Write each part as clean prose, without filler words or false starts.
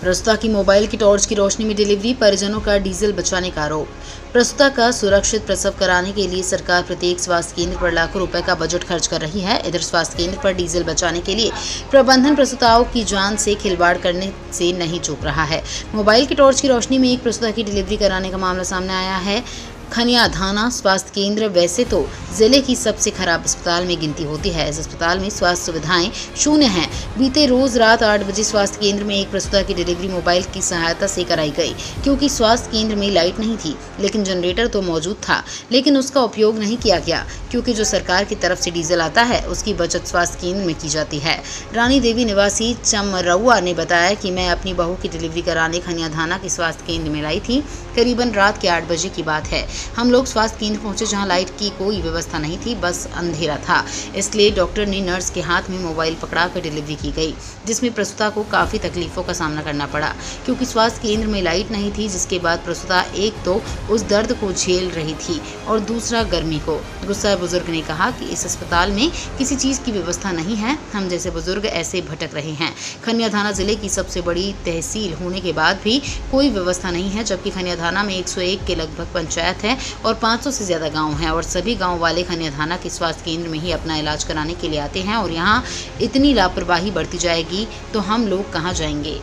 प्रस्तुता की मोबाइल की टॉर्च की रोशनी में डिलीवरी, परिजनों का डीजल बचाने का आरोप। प्रस्तुता का सुरक्षित प्रसव कराने के लिए सरकार प्रत्येक स्वास्थ्य केंद्र पर लाखों रुपए का बजट खर्च कर रही है। इधर स्वास्थ्य केंद्र पर डीजल बचाने के लिए प्रबंधन प्रस्तुताओं की जान से खिलवाड़ करने से नहीं चूक रहा है। मोबाइल की टॉर्च की रोशनी में एक प्रस्तुता की डिलीवरी कराने का मामला सामने आया है। खनियाधाना स्वास्थ्य केंद्र वैसे तो जिले की सबसे खराब अस्पताल में गिनती होती है। इस अस्पताल में स्वास्थ्य सुविधाएं शून्य हैं। बीते रोज रात 8 बजे स्वास्थ्य केंद्र में एक प्रस्तुता की डिलीवरी मोबाइल की सहायता से कराई गई, क्योंकि स्वास्थ्य केंद्र में लाइट नहीं थी, लेकिन जनरेटर तो मौजूद था, लेकिन उसका उपयोग नहीं किया गया, क्योंकि जो सरकार की तरफ से डीजल आता है उसकी बचत स्वास्थ्य केंद्र में की जाती है। रानी देवी निवासी चमरौआ ने बताया कि मैं अपनी बहू की डिलीवरी कराने खनियाधाना के स्वास्थ्य केंद्र में लाई थी। करीबन रात के 8 बजे की बात है। हम लोग स्वास्थ्य केंद्र पहुंचे जहां लाइट की कोई व्यवस्था नहीं थी, बस अंधेरा था। इसलिए डॉक्टर ने नर्स के हाथ में मोबाइल पकड़ाकर डिलीवरी की गई, जिसमें प्रस्तुता को काफ़ी तकलीफों का सामना करना पड़ा, क्योंकि स्वास्थ्य केंद्र में लाइट नहीं थी। जिसके बाद प्रस्तुता एक तो उस दर्द को झेल रही थी और दूसरा गर्मी को। गुस्सा बुजुर्ग ने कहा कि इस अस्पताल में किसी चीज़ की व्यवस्था नहीं है, हम जैसे बुजुर्ग ऐसे भटक रहे हैं। खनियाधाना जिले की सबसे बड़ी तहसील होने के बाद भी कोई व्यवस्था नहीं है, जबकि खनियाधाना में 101 के लगभग पंचायत है और 500 से ज़्यादा गांव हैं, और सभी गांव वाले खनियाधाना के स्वास्थ्य केंद्र में ही अपना इलाज कराने के लिए आते हैं। और यहाँ इतनी लापरवाही बढ़ती जाएगी तो हम लोग कहाँ जाएंगे।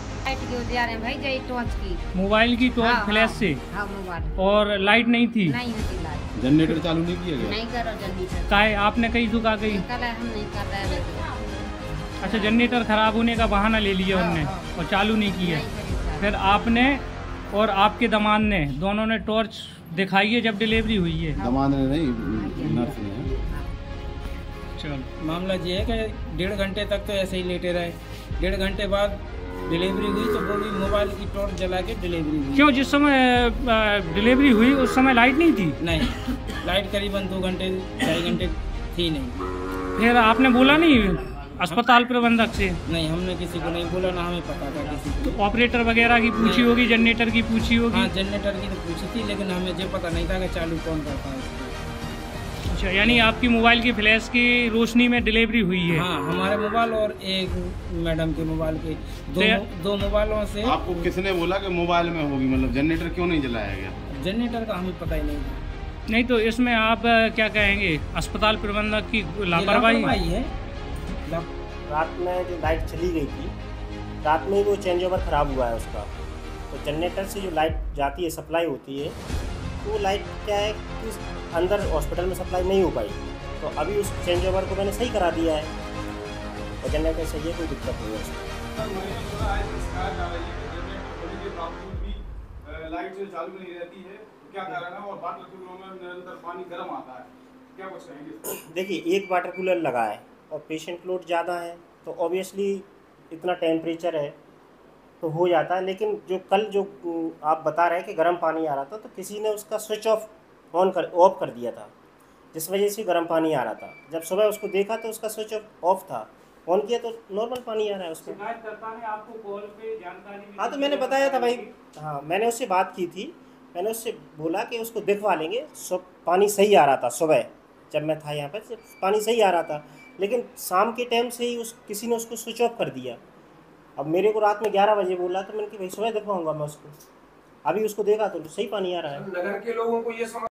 मोबाइल की टॉर्च फ्लैश से और लाइट नहीं थी। जनरेटर चालू नहीं किया गया? नहीं करो जनरेटर। काहे आपने कहीं झुका गई? हम नहीं कर रहे हैं। अच्छा, जनरेटर खराब होने का बहाना ले लिया उनने और चालू नहीं किया। फिर आपने और आपके दामाद ने दोनों ने टॉर्च दिखाई है जब डिलीवरी हुई है? दामाद ने नहीं, नर्स ने। चल, मामला ये है कि 1.5 घंटे तक तो ऐसे ही लेटे रहे। 1.5 घंटे बाद डिलीवरी हुई तो वो भी मोबाइल की टॉर्च जला के डिलीवरी हुई। क्यों, जिस समय डिलीवरी हुई उस समय लाइट नहीं थी? नहीं, लाइट करीबन 2 घंटे 2.5 घंटे थी नहीं। फिर आपने बोला नहीं अस्पताल प्रबंधक से? नहीं, हमने किसी को नहीं बोला, ना हमें पता था किसी को। तो ऑपरेटर वगैरह की पूछी होगी, जनरेटर की पूछी होगी? हाँ, जनरेटर की तो पूछी थी, लेकिन हमें ये पता नहीं था कि चालू कौन करता है। अच्छा, यानी आपकी मोबाइल की फ्लैश की रोशनी में डिलीवरी हुई है? हाँ, हमारे मोबाइल और एक मैडम के मोबाइल के दो मोबाइलों से। आपको किसने बोला कि मोबाइल में होगी? मतलब जनरेटर क्यों नहीं जलाया गया? जनरेटर का हमें पता ही नहीं था। नहीं, तो इसमें आप क्या कहेंगे? अस्पताल प्रबंधक की लापरवाही है। रात में जो लाइट चली गई थी, रात में वो चेंज ओवर ख़राब हुआ है उसका। तो जनरेटर से जो लाइट जाती है, सप्लाई होती है, तो वो लाइट क्या है कि अंदर हॉस्पिटल में सप्लाई नहीं हो पाई। तो अभी उस चेंज ओवर को मैंने सही करा दिया है और जनरेटर से ये कोई दिक्कत नहीं है उसमें। लाइट जो चालू नहीं रहती है, क्या कारण है? और वाटर कूलर में निरंतर पानी गर्म आता है, क्या कुछ कहेंगे? देखिए, एक वाटर कूलर लगा है और पेशेंट लोड ज़्यादा है, तो ऑब्वियसली इतना टेम्परेचर है तो हो जाता है। लेकिन जो कल जो आप बता रहे हैं कि गर्म पानी आ रहा था, तो किसी ने उसका स्विच ऑफ ऑफ कर दिया था, जिस वजह से गर्म पानी आ रहा था। जब सुबह उसको देखा तो उसका स्विच ऑफ था, ऑन किया तो नॉर्मल पानी आ रहा है उसमें। शिकायतकर्ता ने आपको कॉल पे जानकारी? हाँ, तो मैंने बताया था भाई। हाँ, मैंने उससे बात की थी, मैंने उससे बोला कि उसको दिखवा लेंगे। पानी सही आ रहा था सुबह, जब मैं था यहाँ पर पानी सही आ रहा था, लेकिन शाम के टाइम से ही किसी ने उसको स्विच ऑफ कर दिया। अब मेरे को रात में 11 बजे बोला, तो मैंने कि भाई सुबह दिखवाऊंगा मैं उसको। अभी उसको देखा तो सही पानी आ रहा है। नगर के लोगों को ये